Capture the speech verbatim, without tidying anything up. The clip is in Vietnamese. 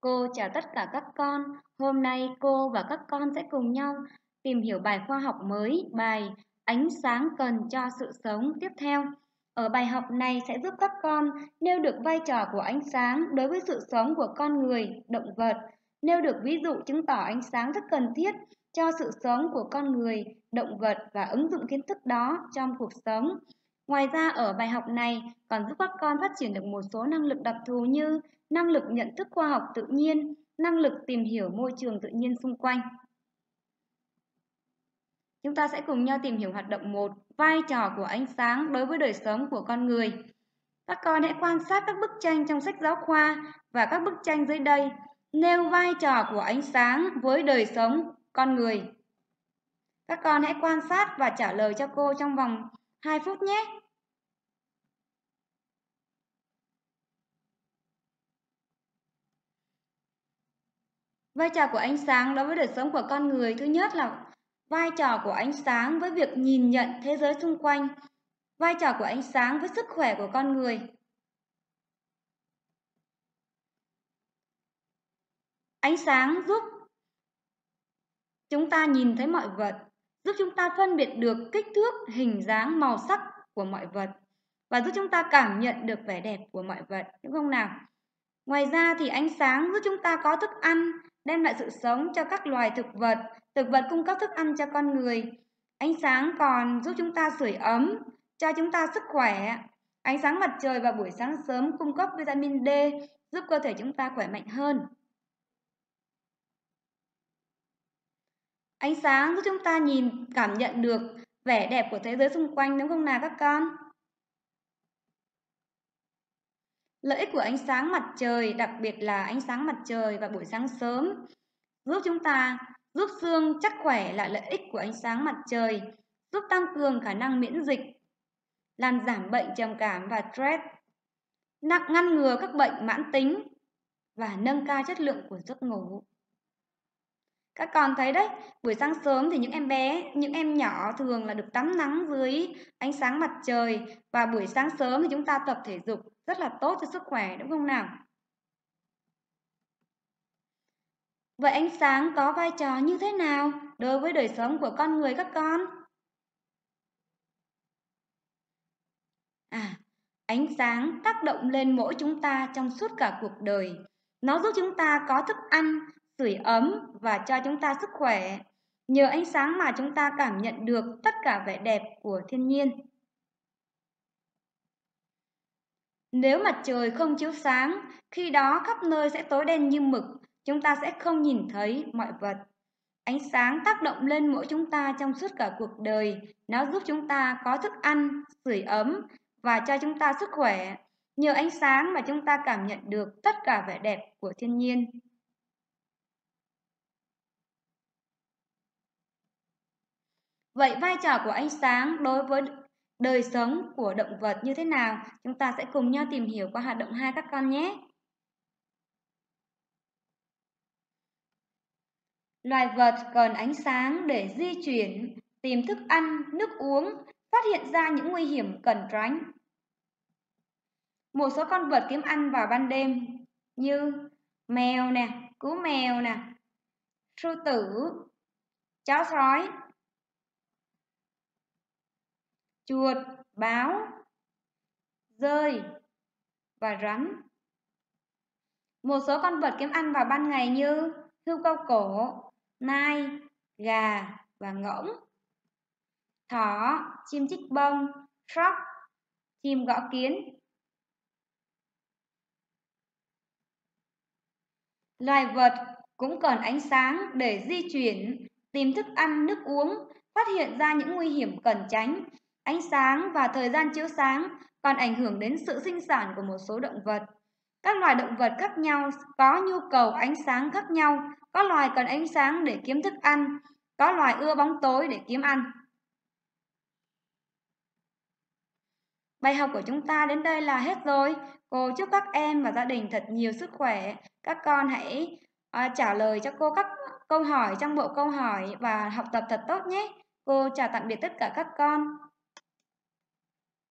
Cô chào tất cả các con. Hôm nay cô và các con sẽ cùng nhau tìm hiểu bài khoa học mới, bài Ánh sáng cần cho sự sống tiếp theo. Ở bài học này sẽ giúp các con nêu được vai trò của ánh sáng đối với sự sống của con người, động vật, nêu được ví dụ chứng tỏ ánh sáng rất cần thiết cho sự sống của con người, động vật và ứng dụng kiến thức đó trong cuộc sống. Ngoài ra ở bài học này còn giúp các con phát triển được một số năng lực đặc thù như năng lực nhận thức khoa học tự nhiên, năng lực tìm hiểu môi trường tự nhiên xung quanh. Chúng ta sẽ cùng nhau tìm hiểu hoạt động một, vai trò của ánh sáng đối với đời sống của con người. Các con hãy quan sát các bức tranh trong sách giáo khoa và các bức tranh dưới đây, nêu vai trò của ánh sáng với đời sống con người. Các con hãy quan sát và trả lời cho cô trong vòng hai phút nhé. Vai trò của ánh sáng đối với đời sống của con người, thứ nhất là vai trò của ánh sáng với việc nhìn nhận thế giới xung quanh, vai trò của ánh sáng với sức khỏe của con người. Ánh sáng giúp chúng ta nhìn thấy mọi vật, giúp chúng ta phân biệt được kích thước, hình dáng, màu sắc của mọi vật và giúp chúng ta cảm nhận được vẻ đẹp của mọi vật, đúng không nào? Ngoài ra thì ánh sáng giúp chúng ta có thức ăn, đem lại sự sống cho các loài thực vật, thực vật cung cấp thức ăn cho con người. Ánh sáng còn giúp chúng ta sưởi ấm, cho chúng ta sức khỏe. Ánh sáng mặt trời vào buổi sáng sớm cung cấp vitamin D, giúp cơ thể chúng ta khỏe mạnh hơn. Ánh sáng giúp chúng ta nhìn, cảm nhận được vẻ đẹp của thế giới xung quanh, đúng không nào các con? Lợi ích của ánh sáng mặt trời, đặc biệt là ánh sáng mặt trời vào buổi sáng sớm, giúp chúng ta giúp xương chắc khỏe là lợi ích của ánh sáng mặt trời, giúp tăng cường khả năng miễn dịch, làm giảm bệnh trầm cảm và stress, ngăn ngừa các bệnh mãn tính và nâng cao chất lượng của giấc ngủ. Các con thấy đấy, buổi sáng sớm thì những em bé, những em nhỏ thường là được tắm nắng dưới ánh sáng mặt trời và buổi sáng sớm thì chúng ta tập thể dục rất là tốt cho sức khỏe, đúng không nào? Vậy ánh sáng có vai trò như thế nào đối với đời sống của con người các con? À, ánh sáng tác động lên mỗi chúng ta trong suốt cả cuộc đời. Nó giúp chúng ta có thức ăn, sưởi ấm và cho chúng ta sức khỏe. Nhờ ánh sáng mà chúng ta cảm nhận được tất cả vẻ đẹp của thiên nhiên. Nếu mặt trời không chiếu sáng, khi đó khắp nơi sẽ tối đen như mực, chúng ta sẽ không nhìn thấy mọi vật. Ánh sáng tác động lên mỗi chúng ta trong suốt cả cuộc đời. Nó giúp chúng ta có thức ăn, sưởi ấm và cho chúng ta sức khỏe. Nhờ ánh sáng mà chúng ta cảm nhận được tất cả vẻ đẹp của thiên nhiên. Vậy vai trò của ánh sáng đối với đời sống của động vật như thế nào? Chúng ta sẽ cùng nhau tìm hiểu qua hoạt động hai các con nhé. Loài vật cần ánh sáng để di chuyển, tìm thức ăn, nước uống, phát hiện ra những nguy hiểm cần tránh. Một số con vật kiếm ăn vào ban đêm như mèo nè, cú mèo nè, sư tử, chó sói, chuột, báo, dơi và rắn. Một số con vật kiếm ăn vào ban ngày như hươu cao cổ, nai, gà và ngỗng, thỏ, chim chích bông, sóc, chim gõ kiến. Loài vật cũng cần ánh sáng để di chuyển, tìm thức ăn, nước uống, phát hiện ra những nguy hiểm cần tránh. Ánh sáng và thời gian chiếu sáng còn ảnh hưởng đến sự sinh sản của một số động vật. Các loài động vật khác nhau có nhu cầu ánh sáng khác nhau, có loài cần ánh sáng để kiếm thức ăn, có loài ưa bóng tối để kiếm ăn. Bài học của chúng ta đến đây là hết rồi. Cô chúc các em và gia đình thật nhiều sức khỏe. Các con hãy à, trả lời cho cô các câu hỏi trong bộ câu hỏi và học tập thật tốt nhé. Cô chào tạm biệt tất cả các con.